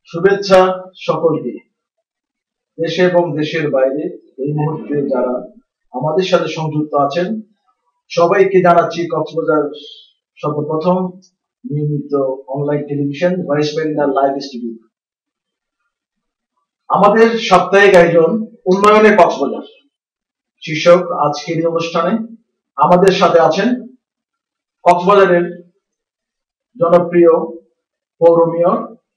শুভেচ্ছা সকলকে, দেশে এবং দেশের বাইরে এই মুহূর্তে যারা আমাদের সাথে সংযুক্ত আছেন সবাইকে জানাচ্ছি কক্সবাজার সর্বপ্রথম নিয়মিত online television voice mariner live studio. আমাদের সাপ্তাহিক আয়োজন উন্নয়নে কক্সবাজার শীর্ষক আজকের এই অনুষ্ঠানে আমাদের সাথে আছেন কক্সবাজারের জনপ্রিয় পৌর মেয়র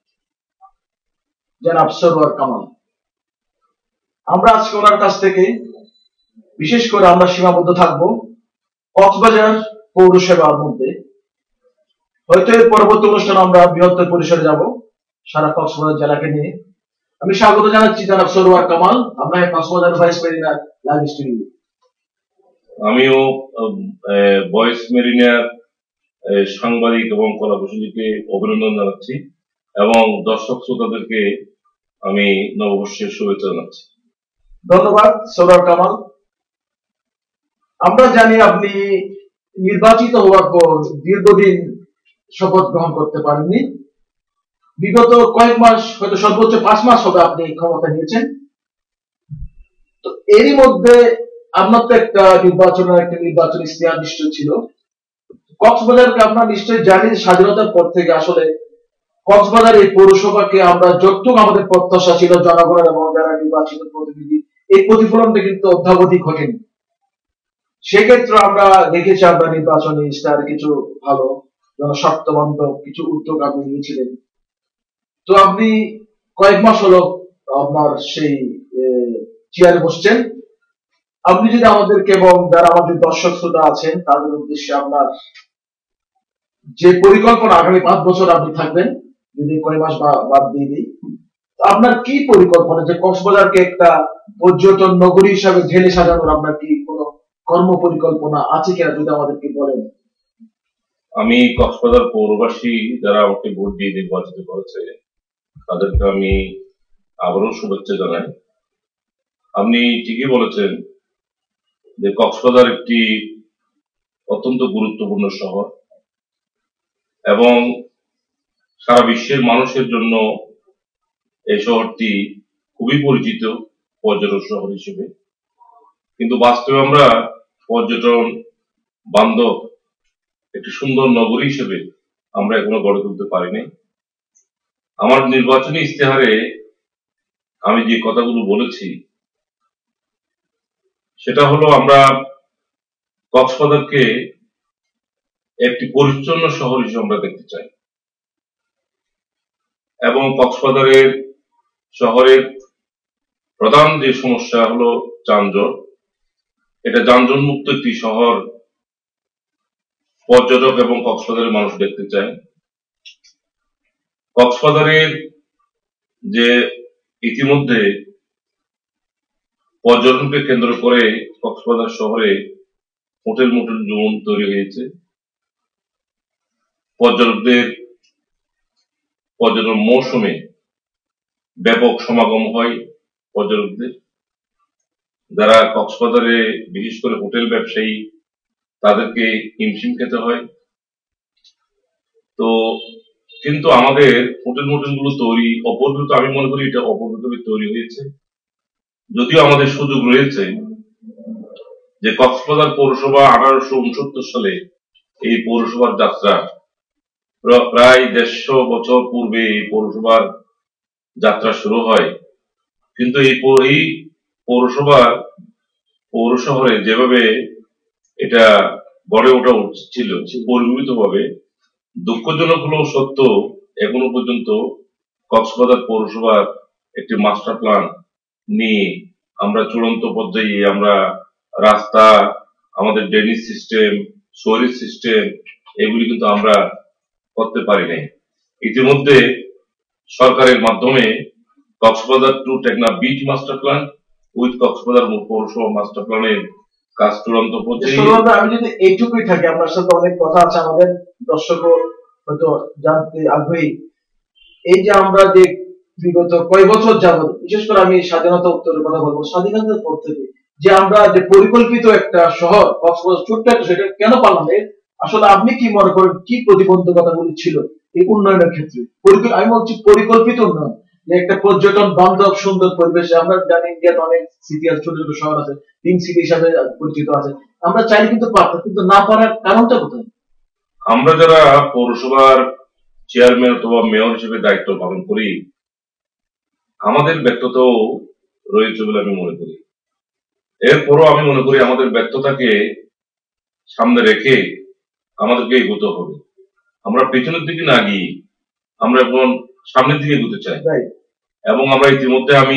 জনাব সরওয়ার কামাল। আমরা আজকে ওনার কাছ থেকে বিশেষ করে আমরা সীমাবদ্ধ থাকবো কক্সবাজার পৌরসভার মধ্যে। হয়তো এর পরবর্তী অনুষ্ঠান আমরা বৃহত্তর পরিসরে যাব সারা কক্সবাজার জেলাকে নিয়ে। আমি স্বাগত জানাচ্ছি জনাব সরওয়ার কামাল, আমরা Cox's Bazar voice mariner live studio. আমিও ভয়েস মেরিনার সাংবাদিক এবং কলাকুশলীকে অভিনন্দন জানাচ্ছি এবং দর্শক শ্রোতাদেরকে আমি নববর্ষের শুভেচ্ছা জানাচ্ছি। ধন্যবাদ সরওয়ার কামাল। আমরা জানি আপনি নির্বাচিত হওয়ার পর দীর্ঘদিন শপথ গ্রহণ করতে পারেননি। বিগত কয়েক মাস, হয়তো সর্বোচ্চ 5 মাস হবে আপনি ক্ষমতা নিয়েছেন। তো এরই মধ্যে আপনার তো একটা নির্বাচন ইশতেহার নিশ্চয় ছিল। কক্সবাজারকে আমরা নিশ্চয়ই জানি স্বাধীনতার পর থেকে আসলে কক্সবাজার এই পৌরসভাকে আমরা যতটুকু আমাদের প্রত্যাশা ছিল জনগণের এবং যারা নির্বাচিত প্রতিনিধি, এই প্রতিফলনটা কিন্তু অদ্যাবধি ঘটেনি। সেক্ষেত্রে আমরা দেখেছি আমরা নির্বাচনী ইশতেহারে কিছু ভালো জনস্বার্থবান্ধব কিছু উদ্যোগ আপনি নিয়েছিলেন। তো আপনি কয়েক মাস হলো আপনার সেই চেয়ারে বসছেন। আপনি যদি আমাদেরকে এবং যারা আমাদের দর্শক শ্রোতা আছেন তাদের উদ্দেশ্যে আপনার যে পরিকল্পনা আগামী 5 বছর আপনি থাকবেন, যদি কয়েক মাস বাদ দিয়ে দিই, আপনার কি পরিকল্পনা যে কক্সবাজারকে একটা পর্যটন নগরী হিসাবে ঢেলে সাজানোর আপনার কি কোনো কর্ম পরিকল্পনা আছে কিনা যদি আমাদেরকে বলেন। আমি কক্সবাজার পৌরবাসী যারা আমাকে ভোট দিয়ে নির্বাচিত করেছে তাদেরকে আমি আবারও শুভেচ্ছা জানাই। আপনি ঠিকই বলেছেন যে কক্সবাজার একটি অত্যন্ত গুরুত্বপূর্ণ শহর এবং সারা বিশ্বের মানুষের জন্য এই শহরটি খুবই পরিচিত পর্যটন শহর হিসেবে, কিন্তু বাস্তবে আমরা পর্যটন বান্ধব একটি সুন্দর নগরী হিসেবে আমরা এখনো গড়ে তুলতে পারিনি। আমার নির্বাচনী ইশতেহারে আমি যে কথাগুলো বলেছি সেটা হলো আমরা কক্সবাজারকে একটি পরিচ্ছন্ন শহর হিসেবে আমরা দেখতে চাই এবং কক্সবাজারের শহরের প্রধান যে সমস্যা হলো যানজট, এটা যানজট মুক্ত একটি শহর পর্যটক এবং কক্সবাজারের মানুষ দেখতে চায়। কক্সবাজারের যে ইতিমধ্যে পর্যটনকে কেন্দ্র করে কক্সবাজার শহরে হোটেল মোটেল জোন তৈরি হয়েছে। পর্যটকদের পর্যটন মৌসুমে ব্যাপক সমাগম হয় পর্যটকদের, যারা কক্সবাজারে বিশেষ করে হোটেল ব্যবসায়ী তাদেরকে হিমশিম খেতে হয়। তো কিন্তু আমাদের হোটেল গুলো তৈরি অপরিকল্পিত, আমি মনে করি এটা অপরিকল্পিত তৈরি হয়েছে। যদিও আমাদের সুযোগ রয়েছে যে কক্সবাজার পৌরসভা 1869 সালে এই পৌরসভার যাত্রা, প্রায় 150 বছর পূর্বে এই পৌরসভার যাত্রা শুরু হয়, কিন্তু এই পৌর শহরে যেভাবে এটা গড়ে ওঠা উচিত ছিল পরিকল্পিত ভাবে, দুঃখজনক হলেও সত্য এখনো পর্যন্ত কক্সবাজার পৌরসভার একটি মাস্টার প্ল্যান নিয়ে আমরা চূড়ান্ত পর্যায়ে আমরা রাস্তা, আমাদের ড্রেনেজ সিস্টেম, সুয়ারেজ সিস্টেম এগুলি কিন্তু আমরা করতে পারি নাই। ইতিমধ্যে সরকারের মাধ্যমে Cox's Bazar to Teknaf beach master plan with Cox's Bazar পৌরসভা মাস্টার প্ল্যানের কাজ চূড়ান্ত পর্যায়ে। আমি যদি এইটুকুই থাকি, আপনার সাথে অনেক কথা আছে, আমাদের দর্শকও হয়তো জানতে আগ্রহী। এই যে আমরা যে বিগত কয়েক বছর যাবত, বিশেষ করে আমি স্বাধীনতা উত্তরের কথা বলবো, স্বাধীনতার পর থেকে যে আমরা যে পরিকল্পিত একটা শহর কক্সবাজার ছোট্ট একটা, সেটা কেন পারলাম না? আসলে আপনি কি মনে করেন কি প্রতিবন্ধকতাগুলি ছিল এই উন্নয়নের ক্ষেত্রে? আমি বলছি পরিকল্পিত উন্নয়ন, যে একটা পর্যটন বান্ধব সুন্দর পরিবেশে, আমরা জানি ইন্ডিয়াতে অনেক সিটি আছে, ছোট ছোট শহর আছে, পিঙ্ক সিটি হিসাবে পরিচিত আছে। আমরা চাইলে কিন্তু পারতাম, কিন্তু না পারার কারণটা কোথায়? আমরা যারা পৌরসভার চেয়ারম্যান অথবা মেয়র হিসেবে দায়িত্ব পালন করি, আমাদের ব্যর্থতাও রয়েছে বলে আমি মনে করি। এরপরও আমি মনে করি আমাদের ব্যর্থতাকে সামনে রেখে আমাদেরকে এগোতে হবে। আমরা পেছনের দিকে না গিয়ে আমরা এখন সামনের দিকে এগোতে চাই। Right. এবং আমরা ইতিমধ্যে আমি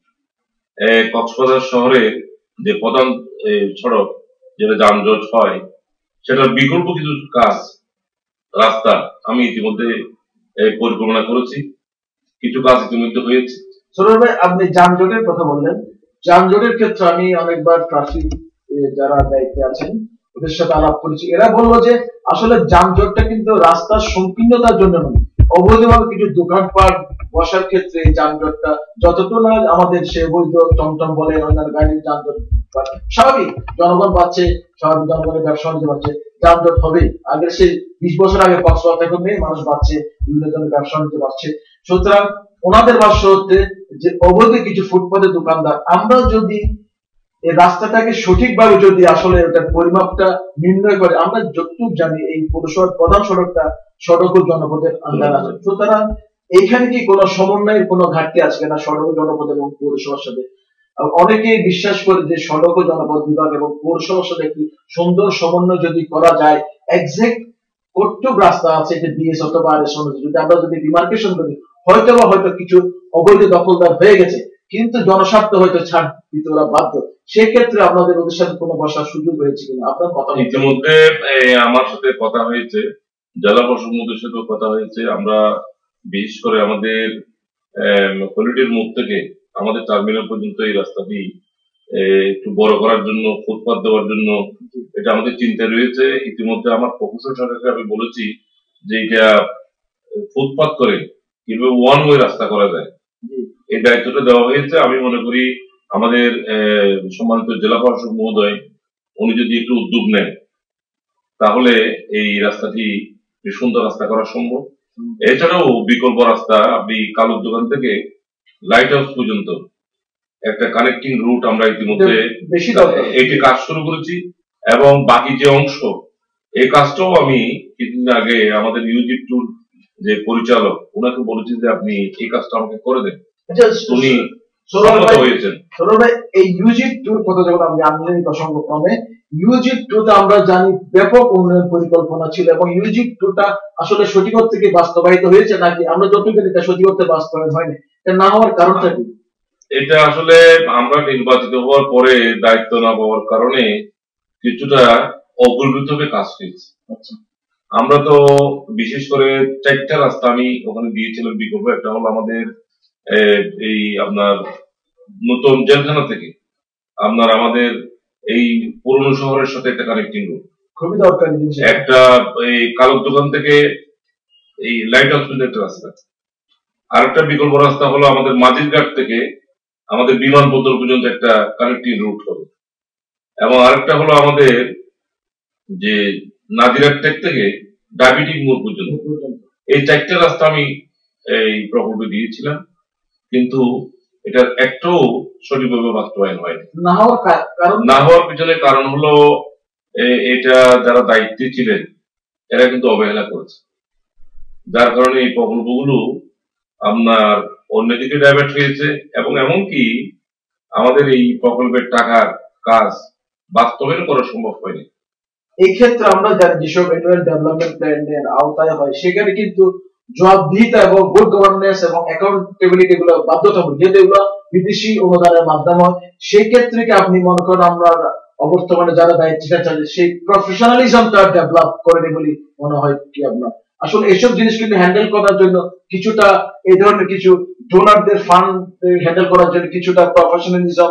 কক্সবাজার শহরের যে প্রধান সড়ক, যেটা যানজট হয়, সেটার বিকল্প কিছু কাজ, রাস্তা আমি ইতিমধ্যে পরিকল্পনা করেছি। কিছু কাজ ইতিমধ্যে হয়েছে। সরোজ ভাই, আপনি যানজটের কথা বললেন। যানজটের ক্ষেত্রে আমি অনেকবার ট্রাফিক যারা দায়িত্বে আছেন ওদের সাথে আলাপ করেছি। এরা বললো যে আসলে যানজটটা কিন্তু রাস্তার সংকীর্ণতার জন্য নয়, অবৈধভাবে কিছু দোকানপাট বসার ক্ষেত্রে এই যানজটটা যতটুকু না আমাদের সে বৈধ টমটম বলে অন্যান্য গাড়ির যানজট স্বাভাবিক, জনগণ পাচ্ছে, স্বাভাবিক জনগণের ব্যবসা বাণিজ্য বাড়ছে, যানজট হবেই। আগে সে 20 বছর আগে কক্সবাজার এখন নেই, মানুষ বাড়ছে, বিভিন্ন ধরনের ব্যবসা বাণিজ্য বাড়ছে। সুতরাং ওনাদের ভাষ্য হচ্ছে যে অবৈধ কিছু ফুটপাতের দোকানদার, আমরা যদি এই রাস্তাটাকে সঠিকভাবে যদি আসলে ওটার পরিমাপটা নির্ণয় করে, আমরা যতটুকু জানি এই পৌরসভার প্রধান সড়কটা সড়ক ও জনপদের আন্ডার আছে, সুতরাং এইখানে কি কোনো সমন্বয়ের কোনো ঘাটতি আছে কিনা সড়ক ও জনপদ এবং পৌরসভার সাথে? অনেকেই বিশ্বাস করে যে সড়ক ও জনপদ বিভাগ এবং পৌরসভার সাথে একটি সুন্দর সমন্বয় যদি করা যায়, এক্সাক্ট কতটুকু রাস্তা আছে এটা বিএস অথবা আর এস অনুযায়ী যদি আমরা যদি ডিমার্কেশন করি, হয়তো কিছু অবৈধ দখলদার হয়ে গেছে, কিন্তু জনস্বার্থ হয়তো ছাড় দিতে ওরা বাধ্য। সেক্ষেত্রে আপনাদের ওদের সাথে কোনো বসার সুযোগ হয়েছে কিনা আপনার কথা? ইতিমধ্যে আমার সাথে কথা হয়েছে, জেলা প্রশাসনের সাথেও কথা হয়েছে। আমরা বিশেষ করে আমাদের কলিটির মুখ থেকে আমাদের টার্মিনাল পর্যন্ত এই রাস্তাটি একটু বড় করার জন্য, ফুটপাত দেওয়ার জন্য, এটা আমাদের চিন্তা রয়েছে। ইতিমধ্যে আমার প্রকৌশল সরকারকে আমি বলেছি যে এটা ফুটপাত করে কিভাবে ওয়ান ওয়ে রাস্তা করা যায়, এই দায়িত্বটা দেওয়া হয়েছে। আমি মনে করি আমাদের সম্মানিত জেলা প্রশাসক মহোদয় উনি যদি একটু উদ্যোগ নেন, তাহলে এই রাস্তাটি সুন্দর রাস্তা করা সম্ভব। এছাড়াও বিকল্প রাস্তা, আপনি কালোর দোকান থেকে লাইট হাউস পর্যন্ত একটা কানেক্টিং রুট আমরা ইতিমধ্যে এটি কাজ শুরু করেছি। এবং বাকি যে অংশ, এই কাজটাও আমি কিছুদিন আগে আমাদের ইউজিপ ট্যুর যে পরিচালক, ওনাকে বলেছি যে আপনি এই কাজটা আমাকে করে দেন। উনি সম্মত হয়েছেন। এই ইউজিপ ট্যুর কথা যখন আমি আনলেন প্রসঙ্গ ক্রমে, ইউজিপ ট্যুরটা আমরা জানি ব্যাপক উন্নয়ন পরিকল্পনা ছিল, এবং ইউজিপ ট্যুরটা আসলে সঠিক থেকে বাস্তবায়িত হয়েছে নাকি আমরা যতটুকু এটা সঠিক করতে বাস্তবায়ন হয়নি, এটা না হওয়ার কারণটা কি? এটা আসলে আমরা নির্বাচিত হওয়ার পরে দায়িত্ব না পাওয়ার কারণে কিছুটা অপরিমিতভাবে কাজ হয়েছে। আমরা তো বিশেষ করে 4টা রাস্তা আমি ওখানে দিয়েছিলাম বিকল্প। একটা হলো আমাদের এই আপনার নতুন জেলখানা থেকে আপনার আমাদের এই পুরনো শহরের সাথে একটা কানেক্টিং রোড, খুবই দরকারি জিনিস। একটা এই কালোর দোকান থেকে এই লাইট হাউস পর্যন্ত একটা রাস্তা। আরেকটা বিকল্প রাস্তা হলো আমাদের মাঝিরঘাট থেকে আমাদের বিমানবন্দর পর্যন্ত একটা কানেক্টিং রুট হবে। এবং আরেকটা হলো আমাদের যে নাজিরাট টেক থেকে ডায়াবেটিক মোড় পর্যন্ত। এই 4টা রাস্তা আমি এই প্রকল্পে দিয়েছিলাম, কিন্তু এটার একটাও সঠিকভাবে বাস্তবায়ন হয়নি। না হওয়ার পিছনে কারণ হলো এটা যারা দায়িত্বে ছিলেন এরা কিন্তু অবহেলা করেছে, যার কারণে এই প্রকল্পগুলো আপনার অন্যদিকে ডাইভার্ট হয়েছে। এবং এমনকি আমাদের এই প্রকল্পের টাকার কাজ বাস্তবায়ন করা সম্ভব হয়নি। এই ক্ষেত্রে আমরা জানি যেসব অ্যানুয়াল ডেভেলপমেন্ট প্ল্যানের আওতায় হয়, সেখানে কিন্তু জবাবদিহিতা এবং গুড গভর্নেন্স এবং অ্যাকাউন্টেবিলিটি গুলো বাধ্যতামূলক, যেহেতু এগুলো বিদেশি অনুদানের মাধ্যমে হয়। সেই ক্ষেত্রে কি আপনি মনে করেন আমরা অবর্তমানে যারা দায়িত্বটা চাচ্ছে সেই প্রফেশনালিজমটা ডেভেলপ করে বলে মনে হয় কি আপনার? আসলে এইসব জিনিস কিন্তু হ্যান্ডেল করার জন্য কিছুটা এই ধরনের কিছু ডোনারদের ফান্ড হ্যান্ডেল করার জন্য কিছুটা প্রফেশনালিজম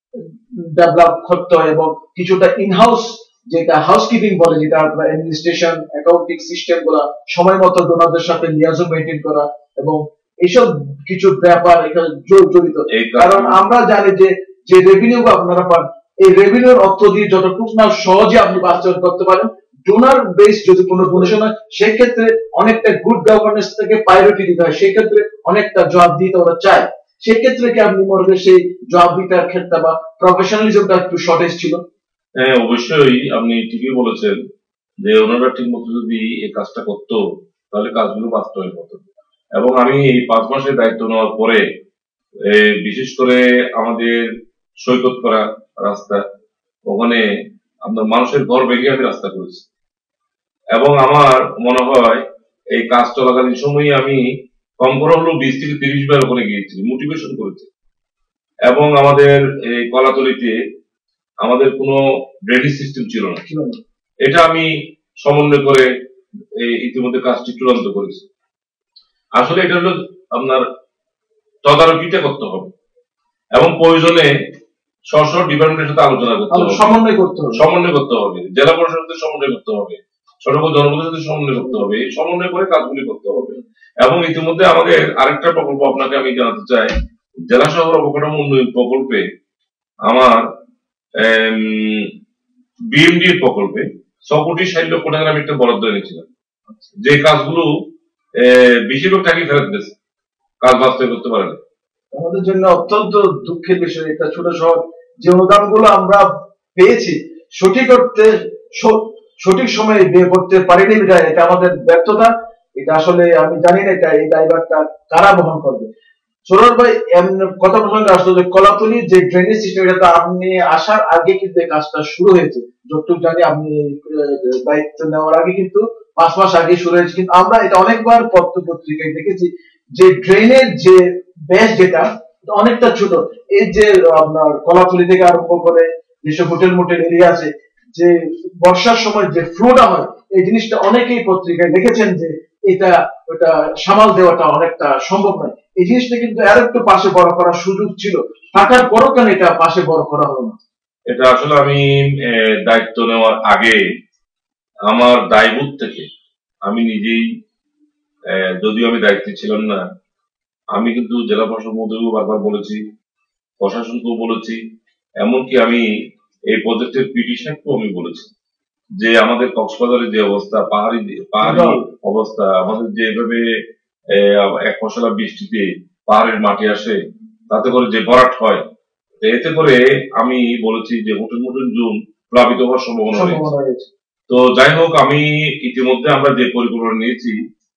ডেভেলপ করতে হয়, এবং কিছুটা ইনহাউস যেটা হাউসকিপিং বলে, যেটা আপনার অ্যাডমিনিস্ট্রেশন অ্যাকাউন্টিং সিস্টেম গুলা সময় মতো ডোনারদের সাথে লিয়াজও মেনটেন করা, এবং এইসব কিছু ব্যাপার এখানে জড়িত। কারণ আমরা জানি যে যে রেভিনিউ আপনারা পান, এই রেভিনিউর অর্থ দিয়ে যতটুকু না সহজে আপনি বাস্তবায়ন করতে পারেন, ডোনার বেস যদি কোনো ডোনেশন হয় সেক্ষেত্রে অনেকটা গুড গভর্নেন্স থেকে প্রায়োরিটি দিতে হয়, সেক্ষেত্রে অনেকটা জবাব দিতে ওরা চায়। সেক্ষেত্রে কি আপনি মনে করেন সেই জবাব দিতার ক্ষেত্রে বা প্রফেশনালিজমটা একটু শর্টেজ ছিল? হ্যাঁ, অবশ্যই আপনি ঠিকই বলেছেন যে ওনারা ঠিক মতো যদি এই কাজটা করতো তাহলে কাজগুলো বাস্তবায়ন হতো। এবং আমি এই 5 মাসের দায়িত্ব নেওয়ার পরে বিশেষ করে আমাদের সৈকত করা রাস্তা, ওখানে আপনার মানুষের ঘর ভেঙে আমি রাস্তা করেছি। এবং আমার মনে হয় এই কাজ চলাকালীন সময়ে আমি কম করে হলেও 20 থেকে 30 বার ওখানে গিয়েছি, মোটিভেশন করেছি। এবং আমাদের এই কলাতলিতে আমাদের কোনো ড্রেনেজ সিস্টেম ছিল না, এটা আমি সমন্বয় করে ইতিমধ্যে কাজটি চূড়ান্ত করেছি। আসলে এটা হলো আপনার তদারকিটা করতে হবে এবং প্রয়োজনে স্ব ডিপার্টমেন্টের সাথে আলোচনা করতে হবে, সমন্বয় করতে হবে, জেলা প্রশাসনের সাথে সমন্বয় করতে হবে, সর্ব জনগণের সাথে সমন্বয় করতে হবে, এই সমন্বয় করে কাজগুলি করতে হবে। এবং ইতিমধ্যে আমাদের আরেকটা প্রকল্প আপনাকে আমি জানাতে চাই, জেলা শহর অবকাঠামো উন্নয়ন প্রকল্পে আমার বিএমডি প্রকল্পে 6 কোটি 60 লক্ষ টাকার আমি একটা বরাদ্দ এনেছিলাম, যে কাজগুলো বেশিরভাগ টাকাই ফেরত গেছে, কাজ বাস্তবায়ন করতে পারে না। আমাদের জন্য অত্যন্ত দুঃখের বিষয়, একটা ছোট শহর যে অনুদানগুলো আমরা পেয়েছি সঠিক অর্থে সঠিক সময়ে বিয়ে করতে পারিনি, এটা আমাদের ব্যর্থতা। এটা আসলে আমি জানি না এটা এই দায়ভারটা কারা বহন করবে। সরোয়ার ভাই, কথা প্রসঙ্গে আসলো যে কলাতলি যে ড্রেনেজ সিস্টেম, এটা আপনি আসার আগে কিন্তু এই কাজটা শুরু হয়েছে, যতটুকু জানি আপনি দায়িত্ব নেওয়ার আগে কিন্তু 5 মাস আগে শুরু হয়েছে। কিন্তু আমরা এটা অনেকবার পত্র পত্রিকায় দেখেছি যে ড্রেনের যে বেস যেটা অনেকটা ছোট। এই যে আপনার কলাতলি থেকে আরম্ভ করে যেসব হোটেল মোটেল এরিয়া আছে, যে বর্ষার সময় যে ফ্লোটা হয়, এই জিনিসটা অনেকেই পত্রিকায় লিখেছেন যে এটা ওটা সামাল দেওয়াটা অনেকটা সম্ভব নয়। এই জিনিসটা কিন্তু আর একটু পাশে বড় করার সুযোগ ছিল, থাকার পরও কেন এটা পাশে বড় করা হলো না? এটা আসলে আমি দায়িত্ব নেওয়ার আগে আমার দায়বোধ থেকে আমি নিজেই, যদিও আমি দায়িত্বে ছিলাম না, আমি কিন্তু জেলা প্রশাসক মহোদয়কেও বারবার বলেছি, প্রশাসনকেও বলেছি, এমনকি আমি এই প্রজেক্টের পিডি সাহেবকেও আমি বলেছি যে আমাদের কক্সবাজারের যে অবস্থা, পাহাড়ি অবস্থা, আমাদের যেভাবে এক ফসলা বৃষ্টিতে পাহাড়ের মাটি আসে, তাতে করে যে ভরাট হয়, এতে করে আমি বলেছি যে হোটেল মোটেল জোন প্লাবিত হওয়ার সম্ভাবনা রয়েছে। তো যাই হোক, আমি ইতিমধ্যে আমরা যে পরিকল্পনা নিয়েছি,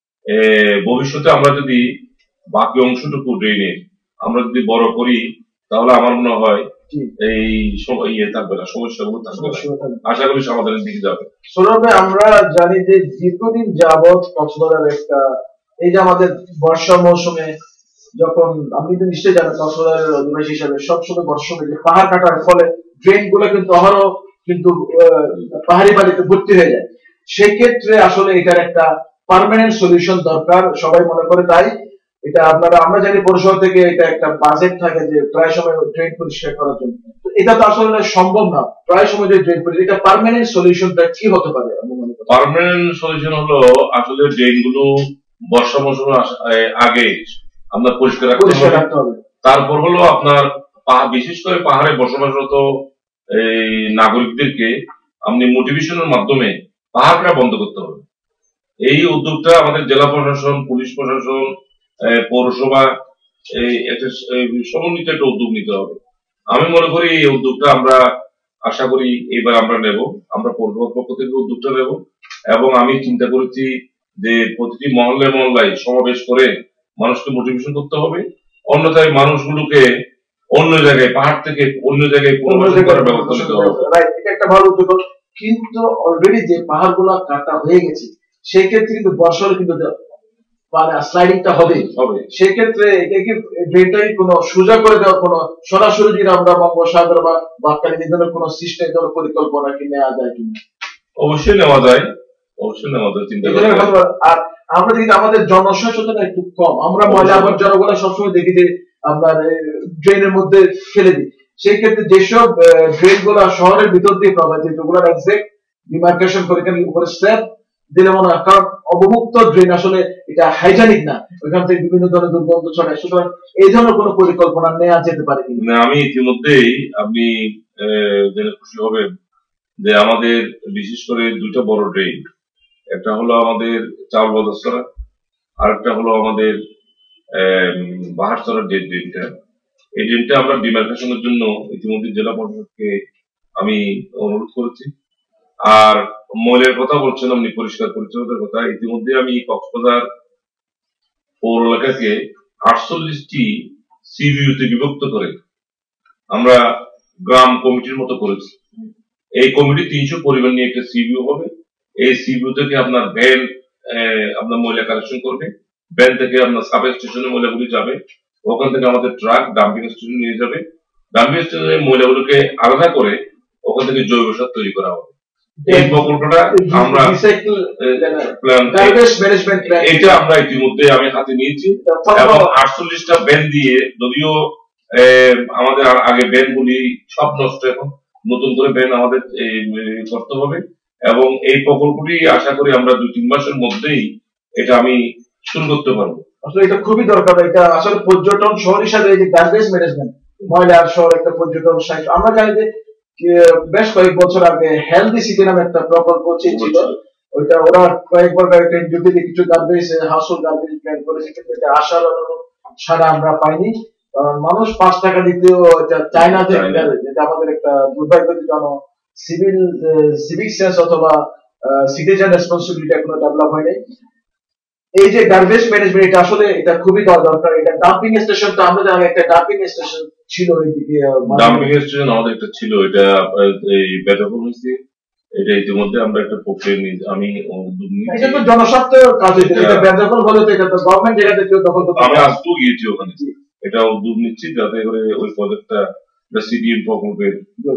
ভবিষ্যতে আমরা যদি বাকি অংশটুকু ড্রেনের আমরা যদি বড় করি, তাহলে আমার মনে হয় এই ইয়ে থাকবে না, সমস্যাগুলো থাকবে না, আশা করি সমাধানের দিকে যাবে। সৌরভে, আমরা জানি যে দীর্ঘদিন যাবৎ কক্সবাজার একটা, এই যে আমাদের বর্ষা মৌসুমে যখন, আপনি তো নিশ্চয়ই জানেন কক্সবাজারের অধিবাসী হিসাবে, সবসময় বর্ষা সময় পাহাড় কাটার ফলে ড্রেন গুলো কিন্তু অহরহ কিন্তু পাহাড়ি বাড়িতে ভর্তি হয়ে যায়। সেক্ষেত্রে আসলে এটার একটা পার্মানেন্ট সলিউশন দরকার, সবাই মনে করে। তাই এটা আমরা জানি পৌরসভা থেকে এটা একটা বাজেট থাকে যে প্রায় সময় ড্রেন পরিষ্কার করার জন্য। এটা তো আসলে সম্ভব না প্রায় সময় যে ড্রেন পরিষ্কার, এটা পার্মানেন্ট সলিউশনটা কি হতে পারে আপনি মনে করেন? পার্মানেন্ট সলিউশন হলো আসলে ড্রেন গুলো বর্ষা মৌসুমের আগে আপনার পরিষ্কার রাখতে হবে। তারপর হলো আপনার বিশেষ করে পাহাড়ে বসবাসরত এই নাগরিকদেরকে আপনি মোটিভেশনের মাধ্যমে পাহাড়টা বন্ধ করতে হবে। এই উদ্যোগটা আমাদের জেলা প্রশাসন, পুলিশ প্রশাসন, পৌরসভা এই একটা সমন্বিত একটা উদ্যোগ নিতে হবে। আমি মনে করি এই উদ্যোগটা আমরা আশা করি এবার আমরা নেব, আমরা পৌরসভার পক্ষ থেকে উদ্যোগটা নেব। এবং আমি চিন্তা করেছি যে প্রতিটি মহল্লায় মহল্লায় সমাবেশ করে মানুষকে মোটিভেশন করতে হবে, অন্যথায় মানুষগুলোকে অন্য জায়গায়, পাহাড় থেকে অন্য জায়গায় পুনর্বাসন করার ব্যবস্থা নিতে হবে। এটা একটা ভালো উদ্যোগ, কিন্তু অলরেডি যে পাহাড়গুলো কাটা হয়ে গেছে সেক্ষেত্রে কিন্তু বর্ষার কিন্তু মানে স্লাইডিংটা হবে। সেক্ষেত্রে এটাকে ড্রেনটাই কোনো সোজা করে দেওয়ার কোনো সরাসরি যদি আমরা বঙ্গোপসাগর বা বাক্কালি ধরনের কোনো সিস্টেম ধরনের পরিকল্পনা কি নেওয়া যায় কিনা? অবশ্যই নেওয়া যায়, অবশ্যই নেওয়া যায়, চিন্তা করা। আর আমরা দেখি আমাদের জনসচেতনতা একটু কম, আমরা ময়লা আবর্জনাগুলো সবসময় দেখি যে আপনার ড্রেনের মধ্যে ফেলে দিই। সেই ক্ষেত্রে যেসব ড্রেন গুলা শহরের ভিতর দিয়ে প্রবাহিত, যেগুলো এক্সাক্ট ডিমার্কেশন করে উপরে স্ল্যাব দিলে মনে হয়, কারণ অবমুক্ত ড্রেন আসলে এটা হাইজেনিক না, ওইখান থেকে বিভিন্ন ধরনের দুর্গন্ধ ছড়ায়। সুতরাং এই ধরনের কোনো পরিকল্পনা নেওয়া যেতে পারে কিনা? আমি ইতিমধ্যেই, আপনি জেনে খুশি হবেন যে আমাদের বিশেষ করে দুইটা বড় ড্রেন, একটা হলো আমাদের চাউল বাজারছড়া, আরেকটা হলো আমাদের বাহারছড়ার যে ড্রেনটা, এই ড্রেনটা আমরা ডিমার্কেশনের জন্য ইতিমধ্যে জেলা প্রশাসককে আমি অনুরোধ করেছি। আর ময়লার কথা বলছেন আপনি, পরিষ্কার পরিচ্ছন্নতার কথা, ইতিমধ্যে আমি কক্সবাজার পৌর এলাকাকে 48টি সিবিইউতে বিভক্ত করে আমরা গ্রাম কমিটির মতো করেছি। এই কমিটি 300 পরিবার নিয়ে একটা সিবিইউ হবে। এই সিবিইউ থেকে আপনার ভ্যান আপনার ময়লা কালেকশন করবে, ভ্যান থেকে আপনার সাব স্টেশনে ময়লাগুলি যাবে, ওখান থেকে আমাদের ট্রাক ডাম্পিং স্টেশনে নিয়ে যাবে, ডাম্পিং স্টেশনে ময়লাগুলোকে আলাদা করে ওখান থেকে জৈব সার তৈরি করা হবে। এই প্রকল্পটা আমরা এটা আমরা ইতিমধ্যে আমি হাতে নিয়েছি এবং 48টা ভ্যান দিয়ে, যদিও আমাদের আগে ভ্যান গুলি সব নষ্ট, এখন নতুন করে ভ্যান আমাদের করতে হবে এবং এই প্রকল্পটি আশা করি আমরা 2-3 মাসের মধ্যেই এটা আমি শুরু করতে পারবো। আসলে এটা খুবই দরকার। এটা আসলে পর্যটন শহর হিসাবে এই যে গার্বেজ ম্যানেজমেন্ট, ময়লার শহর একটা পর্যটন সাইট। আমরা জানি যে বেশ কয়েক বছর আগে হেলদি সিটি নামে একটা প্রকল্প ছিল, ওইটা ওরা কয়েকবার যদি কিছু গার্বেজ হাউসহোল্ড গার্বেজ প্ল্যান করেছে, কিন্তু এটা আশার সারা আমরা পাইনি। কারণ মানুষ 5 টাকা দিতেও চায় না, যেটা আমাদের একটা দুর্ভাগ্যজনক। সিভিক সেন্স অথবা সিটিজেন রেসপন্সিবিলিটি এখনো ডেভেলপ হয়নি। এই যে গার্বেজ ম্যানেজমেন্ট, এটা আসলে এটা খুবই দরকার। এটা ডাম্পিং স্টেশন, তো আমরা জানি একটা ডাম্পিং স্টেশন ছিল এইদিকে, ডাম্পিং স্টেশন আমাদের একটা ছিল, এটা এই ব্যবহার হয়েছে। এটা ইতিমধ্যে আমরা একটা প্রক্রিয়া নিয়ে আমি উদ্যোগ নিয়েছি। এটা তো জনস্বার্থের কাজ হইতে, এটা ব্যবহার বলে তো, এটা তো গভর্নমেন্ট জায়গাতে কেউ দখল করতে। আমি আজকেও গিয়েছি ওখানে, এটা উদ্যোগ নিচ্ছি যাতে করে ওই প্রজেক্টটা সিডিএম প্রকল্পের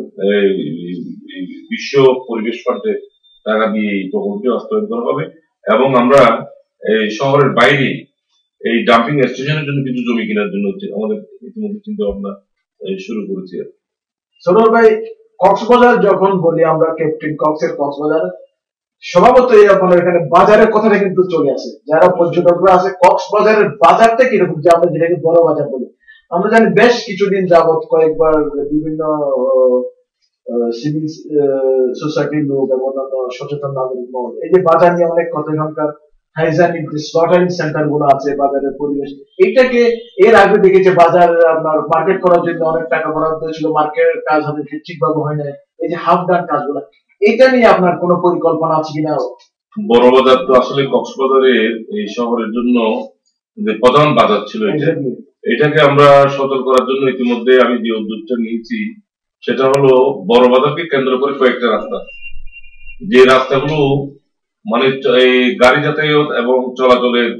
বিশ্ব পরিবেশ ফান্ডের টাকা দিয়ে এই প্রকল্পটি বাস্তবায়ন করা হবে এবং আমরা এই শহরের বাইরে এই ডাম্পিং স্টেশনের জন্য কিছু জমি কেনার জন্য আমাদের ইতিমধ্যে চিন্তা ভাবনা শুরু করেছি। সরোর ভাই, কক্সবাজার যখন বলি আমরা, ক্যাপ্টেন কক্সের কক্সবাজার, স্বভাবতই আপনার এখানে বাজারের কথাটা কিন্তু চলে আসে। যারা পর্যটকরা আছে, কক্সবাজারের বাজারটা কিরকম, যে আমরা যেটাকে বড় বাজার বলি। আমরা জানি বেশ কিছুদিন যাবত কয়েকবার বিভিন্ন সিভিল সোসাইটির লোক এবং অন্যান্য সচেতন নাগরিক মহল এই যে বাজার নিয়ে অনেক কথা, এখানকার হাইজেনিক স্লটারিং সেন্টার গুলো আছে, বাজারের পরিবেশ, এইটাকে এর আগে দেখেছে বাজার আপনার মার্কেট করার জন্য অনেক টাকা বরাদ্দ ছিল, মার্কেটের কাজ হয়তো ঠিকভাবে হয় না, এই যে হাফ ডান কাজগুলো, এটা নিয়ে আপনার কোনো পরিকল্পনা আছে কিনা? বড় বাজার তো আসলে কক্সবাজারের এই শহরের জন্য যে প্রধান বাজার ছিল, এটাকে আমরা সচল করার জন্য ইতিমধ্যে আমি যে উদ্যোগটা নিয়েছি সেটা হলো বড় বাজারকে কেন্দ্র করে কয়েকটা রাস্তা, যে রাস্তাগুলো মানে এই গাড়ি যাতায়াত এবং চলাচলের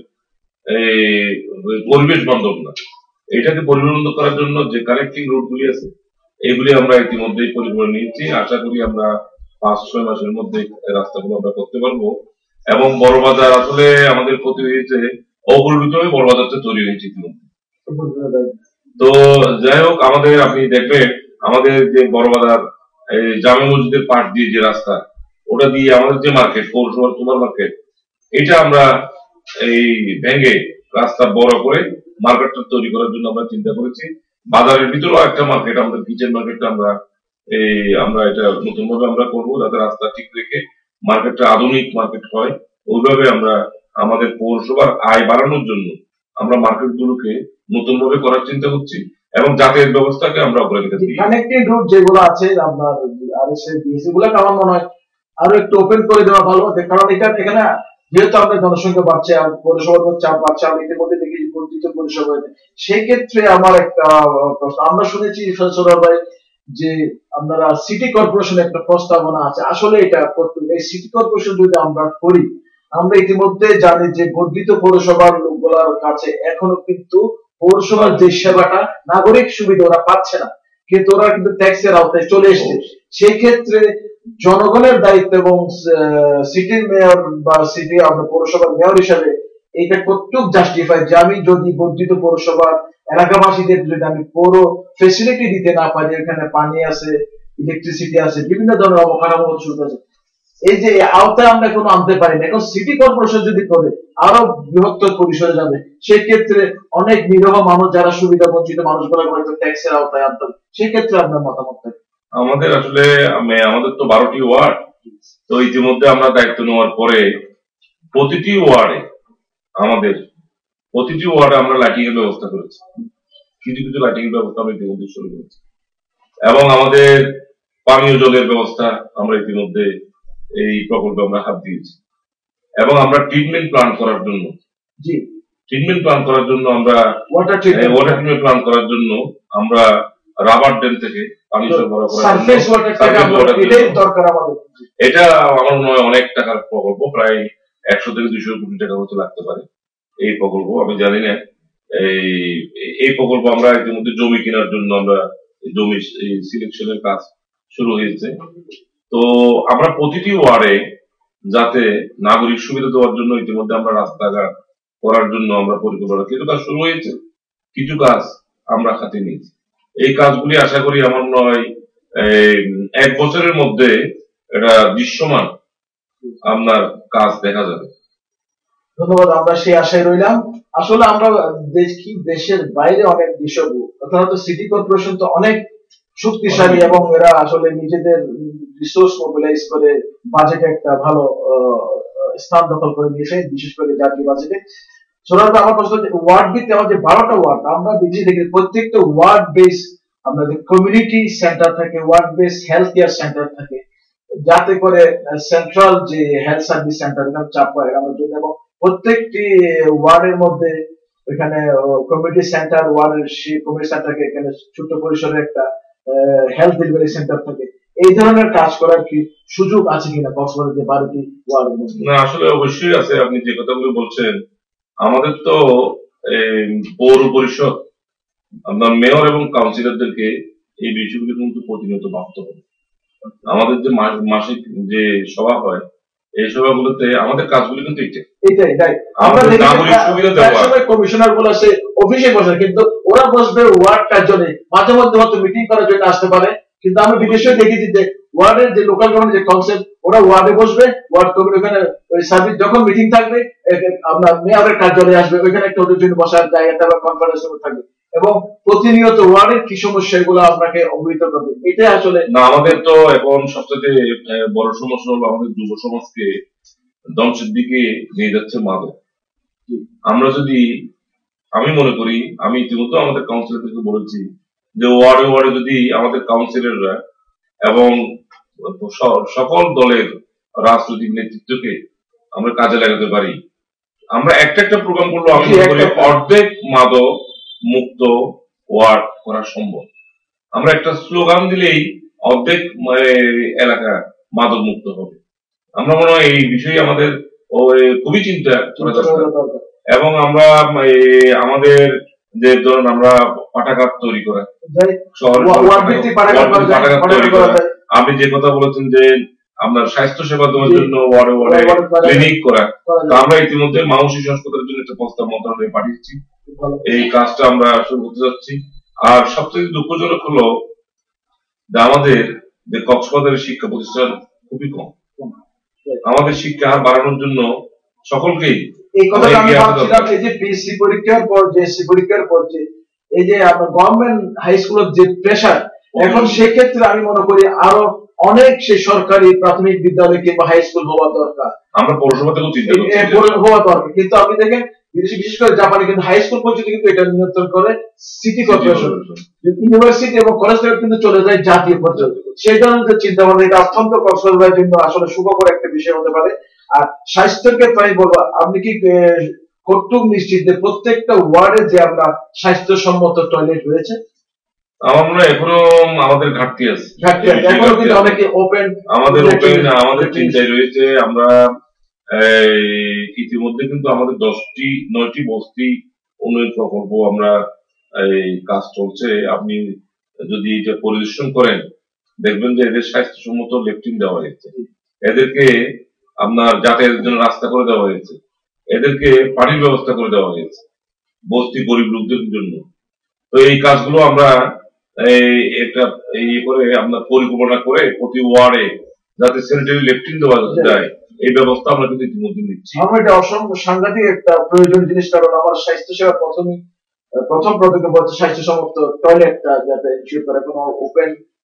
পরিবেশ বান্ধব না, এটাকে পরিবেশ বান্ধব করার জন্য যে কানেক্টিং রোড গুলি আছে এগুলি আমরা ইতিমধ্যেই পরিকল্পনা নিয়েছি। আশা করি আমরা 5-6 মাসের মধ্যে রাস্তাগুলো আমরা করতে পারবো এবং বড় বাজার আসলে আমাদের ক্ষতি হয়েছে, অপরিমিতভাবে বড় বাজারটা তৈরি হয়েছে ইতিমধ্যে। তো যাই হোক, আমাদের আপনি দেখবেন আমাদের যে বড় বাজার জামে মসজিদের পাশ দিয়ে যে রাস্তা, ওটা দিয়ে আমাদের যে মার্কেট পৌরসভার সুপার মার্কেট, এটা আমরা এই ভেঙে রাস্তা বড় করে মার্কেটটা তৈরি করার জন্য আমরা চিন্তা করেছি। বাজারের ভিতরেও একটা মার্কেট, আমাদের কিচেন মার্কেটটা আমরা এটা নতুন ভাবে আমরা করবো, যাতে রাস্তা ঠিক রেখে মার্কেটটা আধুনিক মার্কেট হয়। ওইভাবে আমরা আমাদের পৌরসভার আয় বাড়ানোর জন্য আমরা মার্কেট গুলোকে নতুন ভাবে করার চিন্তা করছি এবং যাতায়াত ব্যবস্থাকে আমরা অগ্রাধিকার দিই। কানেক্টিং রুট যেগুলো আছে আপনার সেগুলোকে আমার মনে হয় আরো একটু ওপেন করে দেওয়া ভালো, কারণ এখানে যেহেতু আমাদের জনসংখ্যা বাড়ছে আর পৌরসভার চাপ বাড়ছে, আমি ইতিমধ্যে দেখি বর্ধিত পরিষেবা, সেই ক্ষেত্রে আমার একটা প্রশ্ন, আমরা শুনেছি সরোর ভাই যে আপনারা সিটি কর্পোরেশনের একটা প্রস্তাবনা আছে, আসলে এটা করতে, এই সিটি কর্পোরেশন যদি আমরা করি, আমরা ইতিমধ্যে জানি যে বর্ধিত পৌরসভার লোকগুলোর কাছে এখনো কিন্তু পৌরসভার যে সেবাটা, নাগরিক সুবিধা ওরা পাচ্ছে না, কিন্তু ওরা কিন্তু ট্যাক্সের আওতায় চলে এসছে। সেই ক্ষেত্রে জনগণের দায়িত্ব এবং সিটির মেয়র বা সিটি আপনার পৌরসভার মেয়র হিসাবে এটা কতটুক জাস্টিফাই, যে আমি যদি বর্ধিত পৌরসভার এলাকাবাসীদের যদি আমি পৌর ফেসিলিটি দিতে না পারি, এখানে পানি আছে, ইলেকট্রিসিটি আছে, বিভিন্ন ধরনের অবকাঠামো সুবিধা আছে, এই যে আওতায় আমরা কোনো আনতে পারি না। এখন সিটি কর্পোরেশন যদি করে আরো বৃহত্তর পরিসরে যাবে, সেই ক্ষেত্রে অনেক নিরহ মানুষ, যারা সুবিধা বঞ্চিত মানুষগুলো হয়তো ট্যাক্সের আওতায় আনতে হবে। সেই ক্ষেত্রে আপনার মতামত থাকে? আমাদের আসলে আমাদের তো 12টি ওয়ার্ড। তো ইতিমধ্যে আমরা দায়িত্ব নেওয়ার পরে প্রতিটি ওয়ার্ডে আমাদের প্রতিটি ওয়ার্ডে আমরা লাইটিং এর ব্যবস্থা করেছি। কিছু কিছু লাইটিং এর ব্যবস্থা আমরা ইতিমধ্যে শুরু করেছি এবং আমাদের পানীয় জলের ব্যবস্থা আমরা ইতিমধ্যে এই প্রকল্পে আমরা হাত দিয়েছি এবং আমরা ট্রিটমেন্ট প্ল্যান করার জন্য জি ট্রিটমেন্ট প্ল্যান করার জন্য আমরা ওয়াটার ওয়াটার ট্রিটমেন্ট প্ল্যান করার জন্য আমরা রাবার ড্যাম থেকে পানি সরবরাহ করার সারফেস ওয়াটার এটাই দরকার আমাদের। এটা আমার মনে হয় অনেক টাকার প্রকল্প, প্রায় 100 থেকে 200 কোটি টাকা হতে লাগতে পারে এই প্রকল্প, আমি জানি না। এই এই প্রকল্প আমরা ইতিমধ্যে জমি কেনার জন্য আমরা জমি সিলেকশনের কাজ শুরু হয়েছে। তো আমরা প্রতিটি ওয়ার্ডে যাতে নাগরিক সুবিধা দেওয়ার জন্য ইতিমধ্যে আমরা রাস্তাঘাট করার জন্য আমরা পরিকল্পনা, কিছু কাজ শুরু হয়েছে, কিছু কাজ আমরা হাতে নিয়েছি। এই কাজগুলি আশা করি আমার মনে হয় 1 বছরের মধ্যে এটা দৃশ্যমান আপনার কাজ দেখা যাবে। ধন্যবাদ, আমরা সেই আশায় রইলাম। আসলে আমরা দেখি দেশের বাইরে অনেক বিষয়, প্রধানত সিটি কর্পোরেশন তো অনেক শক্তিশালী এবং এরা আসলে নিজেদের রিসোর্স মোবিলাইজ করে বাজেটে একটা ভালো স্থান দখল করে নিয়েছে, বিশেষ করে জাতীয় বাজেটে। সোনার আমার প্রশ্ন, ওয়ার্ড ভিত্তিক আমাদের 12টা ওয়ার্ড, আমরা দেখি প্রত্যেকটা ওয়ার্ড বেস আপনাদের কমিউনিটি সেন্টার থাকে, ward base health care centre থাকে, যাতে করে সেন্ট্রাল যে হেলথ সার্ভিস সেন্টার এখানে চাপ হয় আমার জন্য, এবং প্রত্যেকটি ওয়ার্ডের মধ্যে এখানে কমিউনিটি সেন্টার, ওয়ার্ডের সেই কমিউনিটি সেন্টারকে এখানে ছোট পরিসরে একটা হেলথ ডেলিভারি সেন্টার থাকে। এই ধরনের কাজ করার কি সুযোগ আছে কিনা কক্সবাজার যে 12টি ওয়ার্ডের মধ্যে? না, আসলে অবশ্যই আছে। আপনি যে কথাগুলো বলছেন, আমাদের তো পৌর পরিষদ, আপনার মেয়র এবং কাউন্সিলরদেরকে এই বিষয়গুলো কিন্তু প্রতিনিয়ত ভাবতে হবে। আমাদের যে মাসিক যে সভা হয়, এই সভাগুলোতে আমাদের কাজগুলো কিন্তু এটাই তাই আমরা কমিশনার গুলো সে অফিসে বসে, কিন্তু ওরা বসবে ওয়ার্ড কার্যালয়ে, মাঝে মধ্যে হয়তো মিটিং করার জন্য আসতে পারে, কিন্তু আমি বিদেশে দেখেছি যে ওয়ার্ডের যে লোকাল গভর্নমেন্ট যে কনসেপ্ট, ওরা ওয়ার্ডে বসবে, ওয়ার্ড কমিটি ওখানে ওই সার্ভিস যখন মিটিং থাকবে আপনার মেয়রের কার্যালয়ে আসবে, ওইখানে একটা ওদের জন্য বসার জায়গাটা বা কনফারেন্স রুম থাকবে এবং প্রতিনিয়ত ওয়ার্ডের কি সমস্যা এগুলো আপনাকে অবহিত করবে। এটাই আসলে না, আমাদের তো এখন সবচেয়ে বড় সমস্যা হলো আমাদের যুব সমাজকে ধ্বংসের দিকে নিয়ে যাচ্ছে মাদক। আমরা যদি, আমি মনে করি, আমি ইতিমধ্যে আমাদের কাউন্সিলরদেরকে বলেছি যে ওয়ার্ডে ওয়ার্ডে যদি আমাদের কাউন্সিলররা এবং সকল দলের রাজনৈতিক নেতৃত্বকে আমরা কাজে লাগাতে পারি, আমরা একটা প্রোগ্রাম করলো, আমি মনে করি অর্ধেক মাদক মুক্ত ওয়ার্ড করা সম্ভব। আমরা একটা স্লোগান দিলেই অর্ধেক এলাকা মাদক মুক্ত হবে। আমরা মনে হয় এই বিষয়ে আমাদের খুবই চিন্তা করা দরকার এবং আমরা আমাদের যে ধরুন আমরা পাঠাগার তৈরি করা, পাঠাগার তৈরি করা, আপনি যে কথা বলেছেন যে আপনার স্বাস্থ্য সেবা দেওয়ার জন্য ওয়ার্ডে ওয়ার্ডে ক্লিনিক করা, তো আমরা ইতিমধ্যে মা ও শিশু হাসপাতালের জন্য একটা প্রস্তাব মন্ত্রণালয়ে পাঠিয়েছি। এই কাজটা আমরা শুরু করতে যাচ্ছি। আর সবচেয়ে দুঃখজনক হলো যে আমাদের যে কক্সবাজারের শিক্ষা প্রতিষ্ঠান খুবই কম। আমাদের শিক্ষা হার বাড়ানোর জন্য সকলকেই এই কথা আমি ভাবছিলাম, এই যে পিএসসি পরীক্ষার পর যে এসসি পরীক্ষার পর যে এই যে আপনার গভর্নমেন্ট হাই স্কুলের যে প্রেশার, এখন সেক্ষেত্রে আমি মনে করি আরো অনেক সে সরকারি প্রাথমিক বিদ্যালয় কিংবা হাই স্কুল হওয়া দরকার। আমরা পৌরসভা থেকেও চিন্তা করছি হওয়া দরকার, কিন্তু আপনি দেখেন বিশেষ করে জাপানে কিন্তু হাই স্কুল পর্যন্ত কিন্তু এটা নিয়ন্ত্রণ করে সিটি কর্পোরেশন, ইউনিভার্সিটি এবং কলেজ লেভেল কিন্তু চলে যায় জাতীয় পর্যায়ে। সেই ধরনের চিন্তা ভাবনা এটা অত্যন্ত কক্সবাজারের জন্য আসলে সুখকর একটা বিষয় হতে পারে। আর স্বাস্থ্যের ক্ষেত্রে আমি বলবো, আপনি কি কর্তৃক নিশ্চিত যে প্রত্যেকটা ওয়ার্ডে যে আপনার স্বাস্থ্যসম্মত টয়লেট রয়েছে? আমার মনে হয় এখনো আমাদের ঘাটতি আছে, এখনো কিন্তু অনেকে ওপেন আমাদের চিন্তায় রয়েছে। আমরা ইতিমধ্যে কিন্তু আমাদের 9টি বস্তি উন্নয়ন প্রকল্প আমরা এই কাজ চলছে। আপনি যদি এটা পরিদর্শন করেন দেখবেন যে এদের স্বাস্থ্যসম্মত লেট্রিন দেওয়া হয়েছে, এদেরকে আপনার যাতায়াতের জন্য রাস্তা করে দেওয়া হয়েছে, এদেরকে পানির ব্যবস্থা করে দেওয়া হয়েছে বস্তি গরিব লোকদের জন্য। তো এই কাজগুলো আমরা একটা করে আপনার পরিকল্পনা করে প্রতি ওয়ার্ডে যাতে স্যানিটারি লেট্রিন দেওয়া যায় এই ব্যবস্থা আমরা কিন্তু ইতিমধ্যে নিচ্ছি। আমার এটা অসম্ভব সাংঘাতিক একটা প্রয়োজন জিনিস, কারণ আমার স্বাস্থ্য সেবা প্রথম পদক্ষেপ হচ্ছে স্বাস্থ্যসম্মত টয়লেটটা যাতে ইনশিওর করে। কোনো ওপেন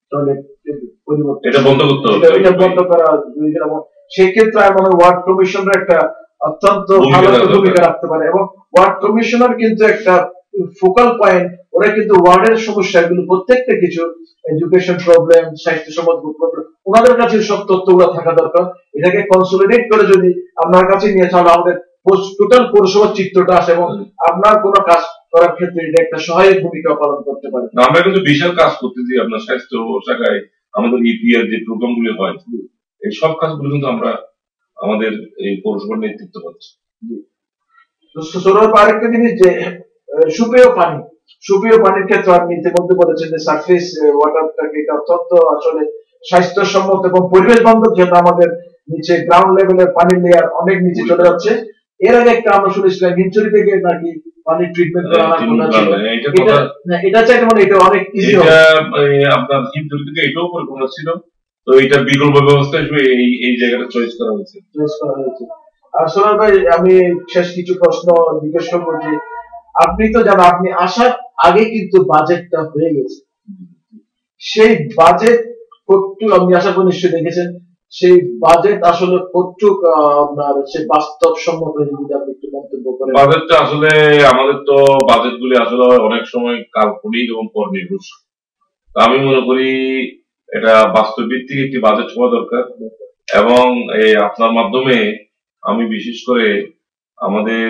টয়লেট পরিবর্তন, এটা বন্ধ করতে হবে। এটা বন্ধ করা সেক্ষেত্রে আমার ওয়ার্ড কমিশনার একটা অত্যন্ত ভালো ভূমিকা রাখতে পারে, এবং ওয়ার্ড কমিশনার কিন্তু একটা ফোকাল পয়েন্ট। ওরা কিন্তু ওয়ার্ডের সমস্যাগুলো প্রত্যেকটা কিছু, এডুকেশন প্রবলেম, স্বাস্থ্যসম্মত প্রবলেম, ওনাদের কাছে সব তথ্যগুলো থাকা দরকার। এটাকে কনসলিডেট করে যদি আপনার কাছে নিয়ে তাহলে আমাদের টোটাল পৌরসভার চিত্রটা আসে, এবং আপনার কোনো কাজ করার ক্ষেত্রে এটা একটা সহায়ক ভূমিকা পালন করতে পারে। আমরা কিন্তু বিশাল কাজ করতেছি আপনার স্বাস্থ্য শাখায়, আমাদের ইপিআর যে প্রোগ্রাম গুলি হয়, এই সব কাজগুলো কিন্তু আমরা আমাদের এই পৌরসভার নেতৃত্ব পাচ্ছি। আরেকটা জিনিস যে সুপেয় পানির ক্ষেত্রে আপনি ইতিমধ্যে বলেছেন যে সারফেস ওয়াটারটাকে এটা অত্যন্ত আসলে স্বাস্থ্যসম্মত এবং পরিবেশ বান্ধব, যেহেতু আমাদের নিচে গ্রাউন্ড লেভেলের পানির লেয়ার অনেক নিচে চলে যাচ্ছে। এর আগে একটা আমরা শুনেছিলাম হিমচুরি থেকে নাকি পানি ট্রিটমেন্ট করা কথা ছিল, এটা চাইতে মানে এটা অনেক ইজি হবে। আপনার হিমচুরি থেকে এটাও পরিকল্পনা ছিল, তো এটা বিকল্প ব্যবস্থা হিসেবে এই জায়গাটা চয়েস করা হয়েছে। আর সোনাল ভাই, আমি শেষ কিছু প্রশ্ন জিজ্ঞেস করবো যে আপনি তো জানেন আপনি আসার আগে কিন্তু বাজেটটা হয়ে গেছে, সেই বাজেট কতটুকু আপনি আসার পর নিশ্চয়ই দেখেছেন, সেই বাজেট আসলে কতটুক আপনার সে বাস্তবসম্মত, যদি আপনি একটু মন্তব্য করেন। বাজেটটা আসলে আমাদের তো বাজেটগুলি আসলে অনেক সময় কাল্পনিক এবং পর নির্ভরশীল। আমি মনে করি এটা বাস্তব ভিত্তিক একটি বাজেট হওয়া দরকার, এবং আপনার মাধ্যমে আমি বিশেষ করে আমাদের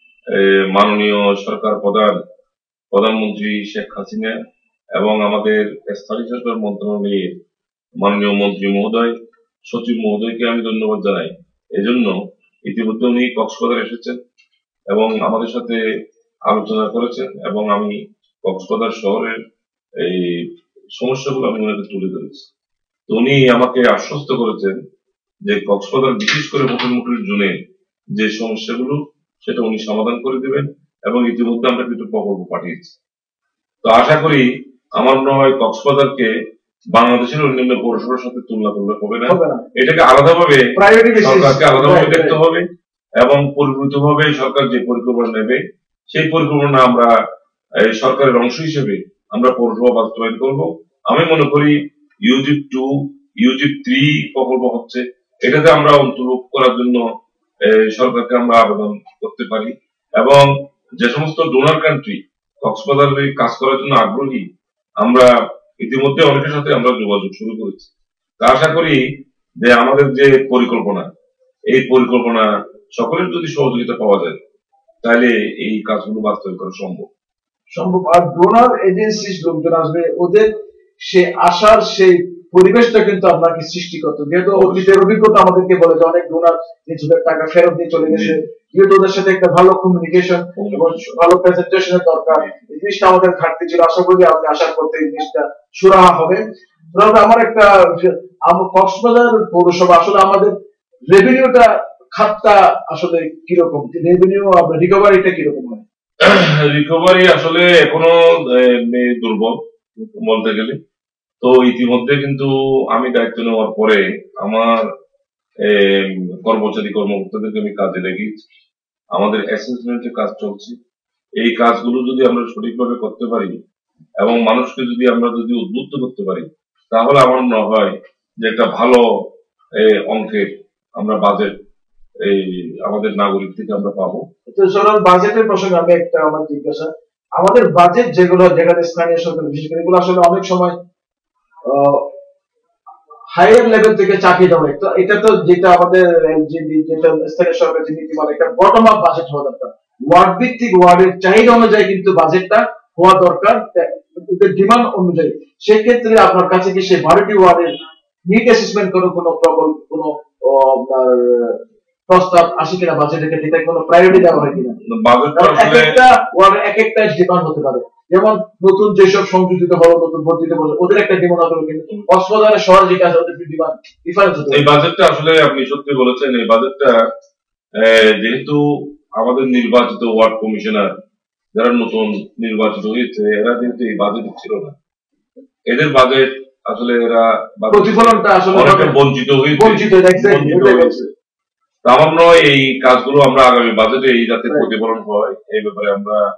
মাননীয় সরকার প্রধানমন্ত্রী শেখ হাসিনা এবং আমাদের স্থানীয় সরকার মন্ত্রণালয়ের মাননীয় মন্ত্রী মহোদয়, সচিব মহোদয়কে আমি ধন্যবাদ জানাই। এজন্য ইতিমধ্যে উনি কক্সবাজার এসেছেন এবং আমাদের সাথে আলোচনা করেছেন, এবং আমি কক্সবাজার শহরের এই সমস্যাগুলো আমি ওনাকে তুলে ধরেছি। তো উনি আমাকে আশ্বস্ত করেছেন যে কক্সবাজার বিশেষ করে হোটেল জোনে যে সমস্যাগুলো সেটা উনি সমাধান করে দেবেন, এবং ইতিমধ্যে আমরা কিছু প্রকল্প পাঠিয়েছি। তো আশা করি আমার মনে হয় কক্সবাজারকে বাংলাদেশের অন্যান্য পৌরসভার সাথে তুলনা করলে হবে না, এটাকে আলাদাভাবে সরকারকে আলাদাভাবে দেখতে হবে, এবং পরিপূর্ণভাবে সরকার যে পরিকল্পনা নেবে সেই পরিকল্পনা আমরা সরকারের অংশ হিসেবে আমরা পৌরসভা বাস্তবায়ন করব। আমি মনে করি ইউজিপ 2, ইউজিপ 3 প্রকল্প হচ্ছে, এটাতে আমরা অন্তর্ভুক্ত করার জন্য সরকারকে আমরা আবেদন করতে পারি, এবং যে সমস্ত ডোনার কান্ট্রি কক্সবাজারে কাজ করার জন্য আগ্রহী, আমরা ইতিমধ্যে অনেকের সাথে আমরা যোগাযোগ শুরু করেছি। তা আশা করি যে আমাদের যে পরিকল্পনা, এই পরিকল্পনা সকলের যদি সহযোগিতা পাওয়া যায় তাহলে এই কাজগুলো বাস্তবায়ন করা সম্ভব। আর ডোনার এজেন্সি লোকজন আসবে, ওদের সে আসার সেই পরিবেশটা কিন্তু আপনাকে সৃষ্টি করতে, যেহেতু অতীতের অভিজ্ঞতা আমাদেরকে বলে যে অনেক ডোনার নিজেদের টাকা ফেরত দিয়ে চলে গেছে, যেহেতু ওদের সাথে একটা ভালো কমিউনিকেশন এবং ভালো প্রেজেন্টেশনের দরকার, এই জিনিসটা আমাদের ঘাটতি ছিল। আশা করি আপনি আসার পর এই জিনিসটা সুরাহা হবে। আমার একটা কক্সবাজার পৌরসভা আসলে আমাদের রেভিনিউটা খাতটা আসলে কিরকম, রেভিনিউ রিকভারিটা কিরকম হয়? রিকভারি আসলে এখনো দুর্বল বলতে গেলে। তো ইতিমধ্যে কিন্তু আমি দায়িত্ব নেওয়ার পরে আমার কর্মকর্তাদেরকে আমি কাজে লাগিয়েছি, আমাদের অ্যাসেসমেন্টের কাজ চলছে। এই কাজগুলো যদি আমরা সঠিকভাবে করতে পারি এবং মানুষকে যদি আমরা উদ্বুদ্ধ করতে পারি, তাহলে আমার মনে হয় যে একটা ভালো অঙ্কের আমরা বাজেট এই আমাদের নাগরিক থেকে আমরা পাবো। বাজেটের প্রসঙ্গে আমি একটা আমার জিজ্ঞাসা, আমাদের বাজেট যেগুলো যেখানে স্থানীয় সরকার বিশেষ করে এগুলো আসলে অনেক সময় হায়ার লেভেল থেকে চাপিয়ে দেওয়া হয়। তো এটা তো যেটা আমাদের যেটা স্থানীয় সরকার যে নীতিমালা, এটা বটম আপ বাজেট হওয়া দরকার, ওয়ার্ড ভিত্তিক ওয়ার্ডের চাহিদা অনুযায়ী কিন্তু বাজেটটা হওয়া দরকার, ডিমান্ড অনুযায়ী। সেক্ষেত্রে আপনার কাছে কি সেই 12টি ওয়ার্ডের নিড অ্যাসেসমেন্ট কোনো কোনো আপনার প্রস্তাব আসে কিনা বাজেটের ক্ষেত্রে, এটা কোনো প্রায়োরিটি দেওয়া হয় কিনা? এক একটা ওয়ার্ডের এক একটা ডিমান্ড হতে পারে, যেমন নতুন যেসব সংযোজিত হলো, নতুন ভর্তিতে বলে ওদের একটা ডিমান্ড হবে, কিন্তু কক্সবাজারের শহর যেটা আছে ওদের ডিমান্ড ডিফারেন্স হতে পারে। এই বাজেটটা আসলে আপনি সত্যি বলেছেন, এই বাজেটটা যেহেতু আমাদের নির্বাচিত ওয়ার্ড কমিশনার যারা নতুন নির্বাচিত হয়েছে, এরা যেহেতু এই বাজেট ছিল না, এদের বাজেট আসলে এরা প্রতিফলনটা আসলে অনেকটা বঞ্চিত হয়েছে। আমার মনে হয় এই কাজগুলো আমরা আগামী বাজেটে এই যাতে প্রতিফলন হয় এই ব্যাপারে আমরা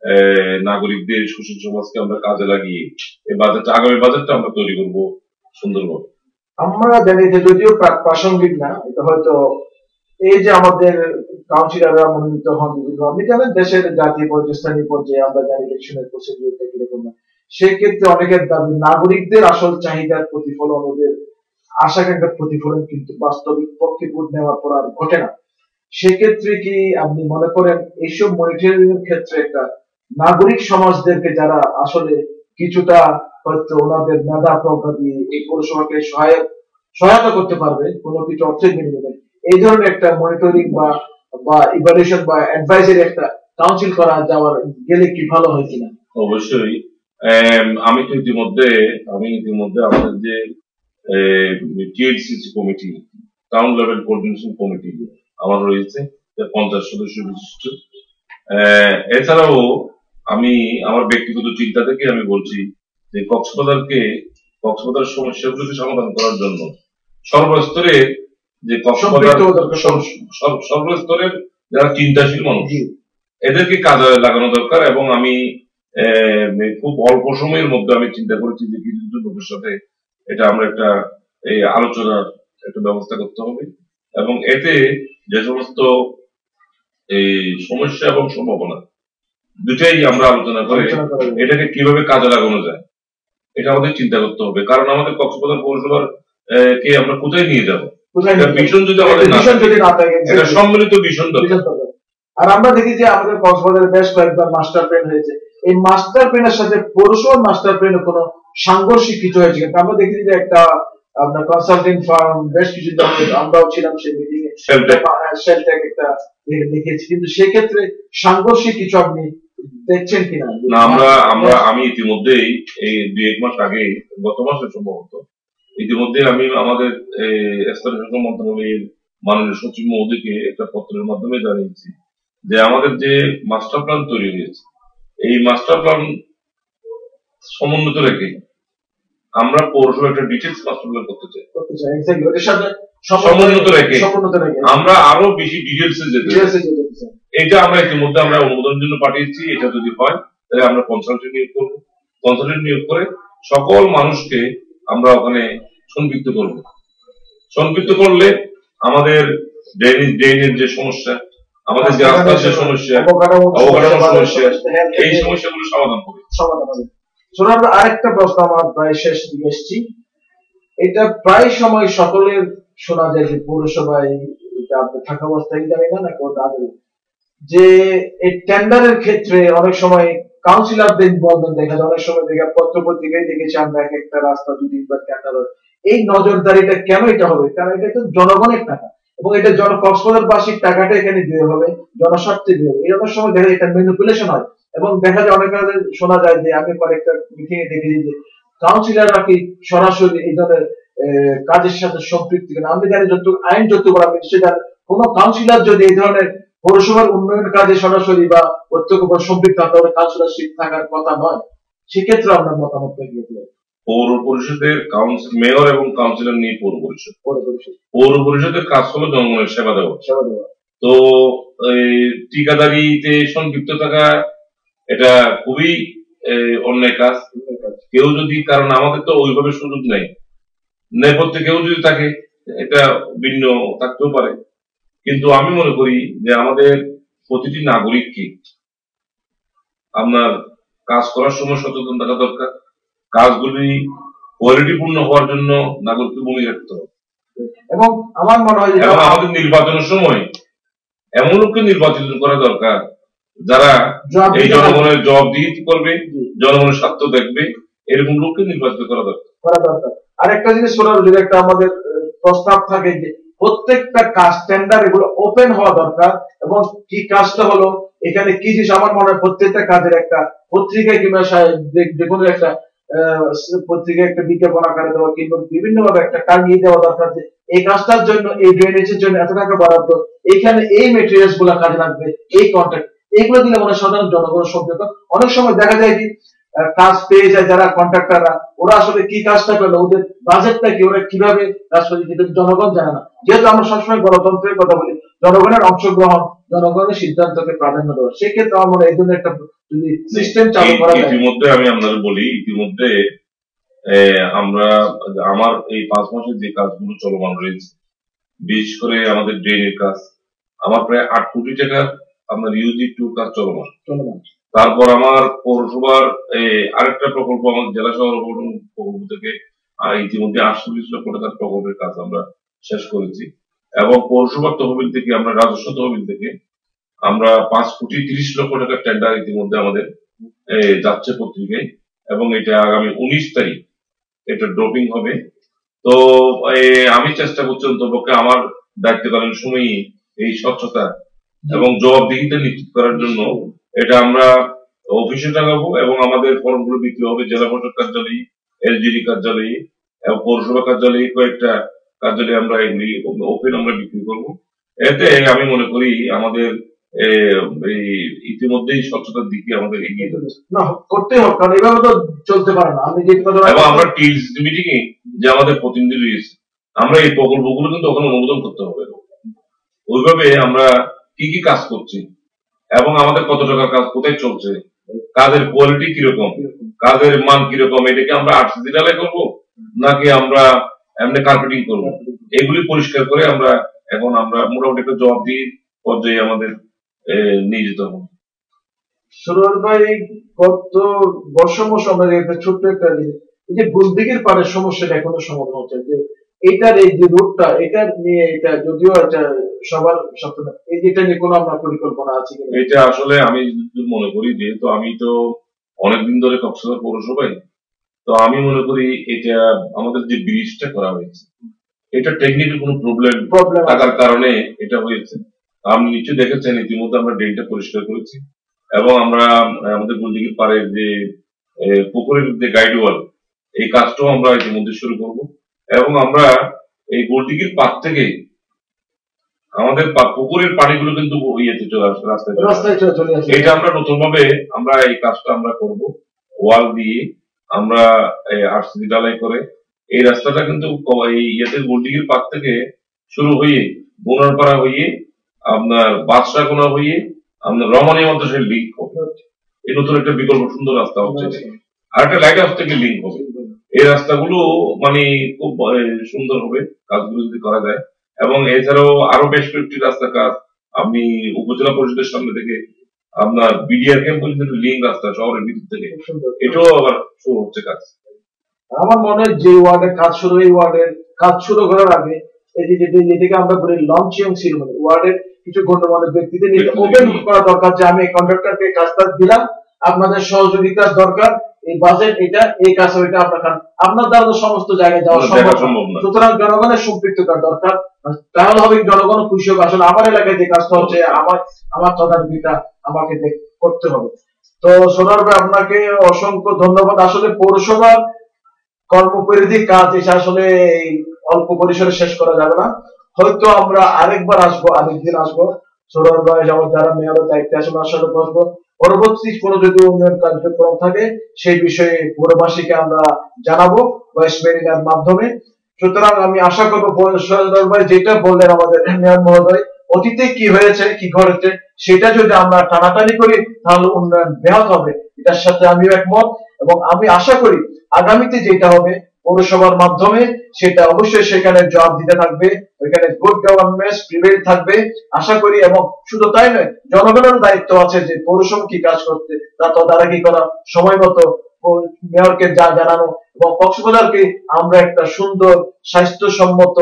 নাগরিকদের সুশীল সমাজকে আমরা কাজে লাগিয়ে এই বাজেটটা, আগামী বাজেটটা আমরা তৈরি করবো সুন্দরভাবে। আমরা জানি যে যদিও প্রাসঙ্গিক না, এটা হয়তো এই যে আমাদের কাউন্সিলররা মনোনীত হন বিভিন্ন, আপনি জানেন দেশের জাতীয় পর্যায়ে স্থানীয় পর্যায়ে আমরা জানি ইলেকশনের প্রসিডিউরটা কিরকম হয়। সেক্ষেত্রে অনেকের দাবি নাগরিকদের আসল চাহিদার প্রতিফলন, ওদের আশাকাঙ্ক্ষার প্রতিফলন কিন্তু বাস্তবিক পক্ষে ভোট নেওয়ার পর আর ঘটে না। সেক্ষেত্রে কি আপনি মনে করেন এইসব মনিটরিং এর ক্ষেত্রে একটা নাগরিক সমাজদেরকে যারা আসলে কিছুটা হয়তো ওনাদের মেধা প্রজ্ঞা দিয়ে এই পৌরসভাকে সহায়তা করতে পারবে কোনো কিছু অর্থের বিনিময়ে, এই ধরনের একটা মনিটরিং বা বা ইভালুয়েশন বা অ্যাডভাইজারি একটা কাউন্সিল করা যাওয়ার গেলে কি ভালো হয় কিনা? অবশ্যই। আমি তো ইতিমধ্যে আমাদের যে TLCC committee, town level coordination committee আমার রয়েছে 50 সদস্য বিশিষ্ট। এছাড়াও আমি আমার ব্যক্তিগত চিন্তা থেকে আমি বলছি যে কক্সবাজার সমস্যাগুলোকে সমাধান করার জন্য সর্বস্তরে যে সর্বস্তরের যারা চিন্তাশীল মানুষ এদেরকে কাজে লাগানো দরকার। এবং আমি খুব অল্প সময়ের মধ্যে আমি চিন্তা করেছি যে কিছু লোকের সাথে এটা আমরা একটা আলোচনার একটা ব্যবস্থা করতে হবে, এবং এতে যে সমস্ত এই সমস্যা এবং সম্ভাবনা দুটাই আমরা আলোচনা করে এটাকে কিভাবে কাজে লাগানো যায় এটা আমাদের চিন্তা করতে হবে। কারণ আমাদের কক্সবাজার পৌরসভার কে আমরা কোথায় নিয়ে যাবো, ভীষণ যদি আমাদের না থাকে, এটা সম্মিলিত ভীষণ দরকার। আর আমরা দেখি যে আমাদের কক্সবাজারে বেশ কয়েকবার মাস্টার প্ল্যান হয়েছে, এই মাস্টার প্ল্যানের সাথে পৌরসভার মাস্টার প্ল্যানের কোনো সাংঘর্ষিক কিছু হয়েছে কিন্তু আমরা দেখি যে একটা আপনার কনসালটিং ফার্ম বেশ কিছু আমরাও ছিলাম সেই মিটিং এ, শেলটেক একটা দেখেছি, কিন্তু সেক্ষেত্রে সাংঘর্ষিক কিছু আপনি দেখছেন কিনা? না, আমি ইতিমধ্যেই এই 2-1 মাস আগে, গত মাসে সম্ভবত, ইতিমধ্যে আমি আমাদের স্থানীয় মন্ত্রণালয়ের মাননীয় সচিব মহোদয়কে একটা পত্রের মাধ্যমে জানিয়েছি যে আমাদের যে মাস্টার প্ল্যান তৈরি হয়েছে এই মাস্টার প্ল্যান সমুন্নত রেখে আমরা পৌরসভা একটা ডিটেলস মাস্টার প্ল্যান করতে চাই, সমুন্নত রেখে আমরা আরো বেশি ডিটেলসে যেতে চাই। এটা আমরা ইতিমধ্যে আমরা অনুমোদনের জন্য পাঠিয়েছি। এটা যদি হয় তাহলে আমরা কনসালটেন্ট নিয়োগ করে সকল মানুষকে আমরা ওখানে সম্পৃক্ত করলে আমাদের ড্রেনের যে সমস্যা, আমাদের যে রাস্তার যে সমস্যা, অবকাঠামোর সমস্যা, এই সমস্যাগুলো সমাধান হবে। আরেকটা প্রশ্ন আমার প্রায় শেষ দিকে এসেছি, এটা প্রায় সময় সকলের শোনা যায় যে পৌরসভায় থাকা অবস্থায় জানি না না যে এই টেন্ডারের ক্ষেত্রে অনেক সময় কাউন্সিলরদের ইনভলভমেন্ট দেখা যায়, অনেক সময় দেখা পত্র পত্রিকায় দেখেছি আমরা এক একটা রাস্তা 2-3 বার টেন্ডার হয়। এই নজরদারিটা কেন এটা হবে? কারণ এটা তো জনগণের টাকা এবং এটা কক্সবাজারবাসীর টাকাটা এখানে দিয়ে হবে, জনস্বার্থে দিয়ে হবে। এই অনেক সময় দেখা যায় এটা ম্যানিপুলেশন হয় এবং দেখা যায় অনেক শোনা যায় যে আমি কয়েকটা মিটিং এ দেখেছি যে কাউন্সিলররা কি সরাসরি এই ধরনের কাজের সাথে সম্পৃক্ত কিনা। আমি জানি আইন যতটুকু আমি নিশ্চয়ই জানি কোন কাউন্সিলর যদি এই ধরনের পৌরসভার উন্নয়ন কাজে সরাসরি বা প্রত্যক্ষভাবে সম্পৃক্ত হতে হবে কাউন্সিলরশিপ থাকার কথা নয়। সেক্ষেত্রে আপনার মতামত কি? পৌর পরিষদের মেয়র এবং কাউন্সিলর নিয়ে পৌর পরিষদের কাজ হলো জনগণের সেবা দেওয়া। তো ঠিকাদারিতে সম্পৃক্ত থাকা এটা খুবই অন্যায় কাজ। কেউ যদি, কারণ আমাদের তো ওইভাবে সুযোগ নেই, নেপথ্যে কেউ যদি থাকে এটা ভিন্ন থাকতেও পারে, কিন্তু আমি মনে করি যে আমাদের প্রতিটি নাগরিককে আপনার কাজ করার সময় সচেতন থাকা দরকার। কাজগুলি কোয়ালিটিপূর্ণ হওয়ার জন্য নাগরিককে ভূমিকা রাখতে হবে এবং আমার মনে হয় এবং আমাদের নির্বাচনের সময় এমন লোককে নির্বাচন করা দরকার যারা এই জনগণের জবাবদিহি করবে, জনগণের স্বার্থ দেখবে, এরকম লোককে নির্বাচিত করা দরকার। আরেকটা জিনিস শোনার যদি একটা আমাদের প্রস্তাব থাকে যে প্রত্যেকটা কাজ টেন্ডার এগুলো ওপেন হওয়া দরকার এবং কি কাজটা হলো এখানে কি জিনিস, আমার মনে হয় প্রত্যেকটা কাজের একটা পত্রিকায় কিংবা যে কোনো একটা পত্রিকায় একটা বিজ্ঞাপন আকারে দেওয়া কিংবা বিভিন্ন ভাবে একটা টাঙিয়ে দেওয়া দরকার যে এই কাজটার জন্য, এই ড্রেনেজের জন্য এত টাকা বরাদ্দ, এখানে এই মেটেরিয়ালস গুলা কাজে লাগবে, এই কন্ট্রাক্ট, এইগুলো দিলে মনে হয় সাধারণ জনগণের সম্পৃক্ত। অনেক সময় দেখা যায় কি কাজ পেয়ে যায় যারা কন্ট্রাক্টররা, ওরা আসলে কি কাজটা পেলো, ওদের বাজেটটা কি, ওরা কিভাবে কাজ করে, যেটা জনগণ জানে না। যেহেতু আমরা সবসময় গণতন্ত্রের কথা বলি, জনগণের অংশগ্রহণ, জনগণের সিদ্ধান্তকে প্রাধান্য দেওয়া, সেক্ষেত্রে আমার মনে হয় এই জন্য একটা যদি সিস্টেম চালু করা যায়। ইতিমধ্যে আমি আপনাদের বলি, ইতিমধ্যে আমরা আমার এই 5 মাসের যে কাজগুলো চলমান রয়েছে, বিশেষ করে আমাদের ড্রেনের কাজ, আমার প্রায় 8 কোটি টাকার আপনার ইউজি টু কাজ চলমান। তারপর আমার পৌরসভার আরেকটা প্রকল্প, আমাদের জেলা শহর প্রকল্প থেকে ইতিমধ্যে 48 লক্ষ টাকার প্রকল্পের কাজ আমরা শেষ করেছি, এবং পৌরসভার তহবিল থেকে, আমরা রাজস্ব তহবিল থেকে আমরা 5 কোটি 30 লক্ষ টাকার টেন্ডার ইতিমধ্যে আমাদের যাচ্ছে পত্রিকায়, এবং এটা আগামী 19 তারিখ এটা ড্রপিং হবে। তো আমি চেষ্টা করছি অন্তপক্ষে আমার দায়িত্বকালীন সময়ই এই স্বচ্ছতা এবং জবাবদিহিতা নিশ্চিত করার জন্য এটা আমরা অফিসে টাকাবো, এবং আমাদের ফর্মগুলো বিক্রি হবে জেলা পরিষদ কার্যালয়ে, এলজিডি কার্যালয়ে এবং পৌরসভা কার্যালয়ে, কয়েকটা কার্যালয়ে আমরা এগুলি ওপেন আমরা বিক্রি করবো। এতে আমি মনে করি আমাদের এই ইতিমধ্যেই স্বচ্ছতার দিকে আমাদের এগিয়ে যাচ্ছে। না, করতে হবে, কারণ এভাবে তো চলতে পারে না। আমি যে এবং আমরা টিলস মিটিং এ যে আমাদের প্রতিনিধি রয়েছে, আমরা এই প্রকল্পগুলো কিন্তু ওখানে অনুমোদন করতে হবে। ওইভাবে আমরা কি কি কাজ করছি এবং আমাদের কত টাকা কাজ কোথায় চলছে, কাজের কোয়ালিটি কিরকম, কাজের মান কিরকম, এটাকে আমরা আরসিসি ঢালাই করবো নাকি আমরা এমনি কার্পেটিং করবো, এগুলি পরিষ্কার করে আমরা এখন আমরা মোটামুটি একটা জবাবদিহির পর্যায়ে আমাদের নিয়ে যেতে হবে। সুরজ ভাই, গত বর্ষম সময় একটা ছোট্ট একটা এই যে গুলদিঘির পাড়ের সমস্যাটা এখনো সমাধান হচ্ছে, যে এইটার এই যে রোডটা, এটা নিয়ে, এটা যদিও এটা সবার সাথে এই যেটা নিয়ে কোনো আপনার পরিকল্পনা আছে কিনা? এটা আসলে আমি মনে করি, যেহেতু আমি তো অনেকদিন ধরে কক্সবাজার পৌরসভায়, তো আমি মনে করি এটা আমাদের যে ব্রিজটা করা হয়েছে, এটা টেকনিক্যাল কোনো প্রবলেম থাকার কারণে এটা হয়েছে। আপনি নিশ্চয়ই দেখেছেন ইতিমধ্যে আমরা ড্রেনটা পরিষ্কার করেছি, এবং আমরা আমাদের গুলদিঘির পাড়ের যে পুকুরের যে গাইড ওয়াল, এই কাজটাও আমরা ইতিমধ্যে শুরু করব, এবং আমরা এই গুলদিঘির পাড় থেকে আমাদের পুকুরের পানিগুলো কিন্তু ইয়েতে চলে আসে, রাস্তায় চলে আসে। এটা আমরা নতুন ভাবে আমরা এই কাজটা আমরা করব, ওয়াল দিয়ে আমরা আরসিসি ঢালাই করে এই রাস্তাটা কিন্তু এই ইয়েতে গুলদিঘির পাড় থেকে শুরু হয়ে বোনারপাড়া হয়ে আপনার বাদশাহকোনা হয়ে আপনার রমণী মাদ্রাসার লিঙ্ক হবে। এই নতুন একটা বিকল্প সুন্দর রাস্তা হচ্ছে, আর একটা লাইট হাউস থেকে লিঙ্ক হবে। এই রাস্তাগুলো মানে খুব সুন্দর হবে কাজগুলো যদি করা যায়, এবং এছাড়াও আরো বেশ কয়েকটি রাস্তা কাজ আপনি উপজেলা পরিষদের সামনে থেকে আপনার বিডিআর ক্যাম্প পর্যন্ত লিঙ্ক রাস্তা শহরের ভিতর থেকে, এটাও আবার শুরু হচ্ছে কাজ। আমার মনে হয় যে ওয়ার্ডের কাজ শুরু, এই ওয়ার্ডের কাজ শুরু করার আগে এই যে যেটাকে আমরা বলি লঞ্চিং সেরিমনি, ওয়ার্ডের কিছু গণ্যমান্য ব্যক্তিদের নিয়ে ওপেন করা দরকার যে আমি কন্ট্রাক্টরকে কাজটা দিলাম, আপনাদের সহযোগিতার দরকার, এই বাজেট এটা, এই কাজ ওইটা আপনার দ্বারা তো সমস্ত জায়গায় যাওয়া সম্ভব না, সুতরাং জনগণের সম্পৃক্ততার দরকার। তাহলে হবে জনগণ খুশি হবে, আসলে আমার এলাকায় যে কাজটা হচ্ছে আমার তদারকিটা আমাকে করতে হবে। তো সোনার ভাই, আপনাকে অসংখ্য ধন্যবাদ। আসলে পৌরসভার কর্মপরিধি কাজ এসে আসলে এই অল্প পরিসরে শেষ করা যাবে না, হয়তো আমরা আরেকবার আসবো, আরেকদিন আসবো। সোনার ভাই যারা মেয়রের দায়িত্বে আসলে আসলে করবো, পরবর্তী কোনো যদি উন্নয়ন কার্যক্রম থাকে সেই বিষয়ে পৌরবাসীকে আমরা জানাবো ভয়েস মেরিনার মাধ্যমে। সুতরাং আমি আশা করবো সোনার ভাই যেটা বললেন আমাদের মেয়র মহোদয়, অতীতে কি হয়েছে কি ঘটেছে সেটা যদি আমরা টানাটানি করি তাহলে উন্নয়ন ব্যাহত হবে, এটার সাথে আমিও একমত। এবং আমি আশা করি আগামীতে যেটা হবে পৌরসভার মাধ্যমে, সেটা অবশ্যই সেখানে জবাব দিতে থাকবে, ওইখানে গুড গভর্নমেন্ট প্রিভেইল থাকবে আশা করি। এবং শুধু তাই নয়, জনগণের দায়িত্ব আছে যে পৌরসভা কি কাজ করতে তা তদারকি করা, সময় মতো মেয়রকে যা জানানো, এবং কক্সবাজারকে আমরা একটা সুন্দর স্বাস্থ্যসম্মত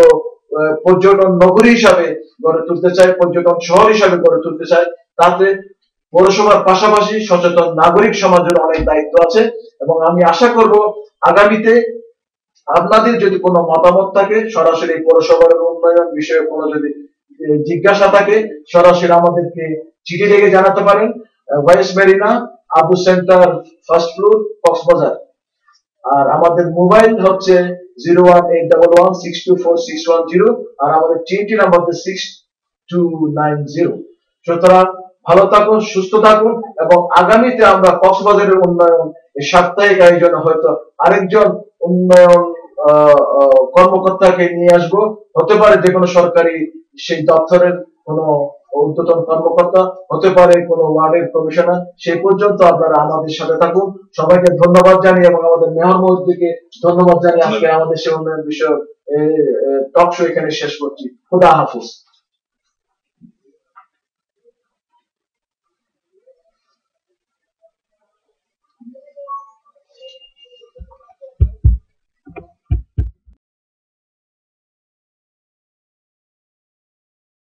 পর্যটন নগরী হিসাবে গড়ে তুলতে চাই, পর্যটন শহর হিসাবে গড়ে তুলতে চাই। তাতে পৌরসভার পাশাপাশি সচেতন নাগরিক সমাজের অনেক দায়িত্ব আছে। এবং আমি আশা করব আগামীতে আপনাদের যদি কোনো মতামত থাকে, সরাসরি পৌরসভার উন্নয়ন বিষয়ে কোনো যদি জিজ্ঞাসা থাকে, সরাসরি আমাদেরকে চিঠি লিখে জানাতে পারেন। Voice mariner, Abu centre, first floor, Cox's Bazar. আর আমাদের মোবাইল হচ্ছে 01811624610, আর আমাদের টিএনটি নাম্বার হচ্ছে 6290। সুতরাং ভালো থাকুন, সুস্থ থাকুন, এবং আগামীতে আমরা কক্সবাজারের উন্নয়ন এই সাপ্তাহিক আয়োজনে হয়তো আরেকজন উন্নয়ন কর্মকর্তাকে নিয়ে আসবো, হতে পারে যে কোনো সরকারি সেই দপ্তরের কোনো ঊর্ধ্বতন কর্মকর্তা, হতে পারে কোনো ওয়ার্ডের কমিশনার। সেই পর্যন্ত আপনারা আমাদের সাথে থাকুন। সবাইকে ধন্যবাদ জানিয়ে এবং আমাদের মেয়র মহোদয়কে ধন্যবাদ জানিয়ে আজকে আমাদের সে উন্নয়ন বিষয়ক টক শো এখানে শেষ করছি। খুদা হাফিজ।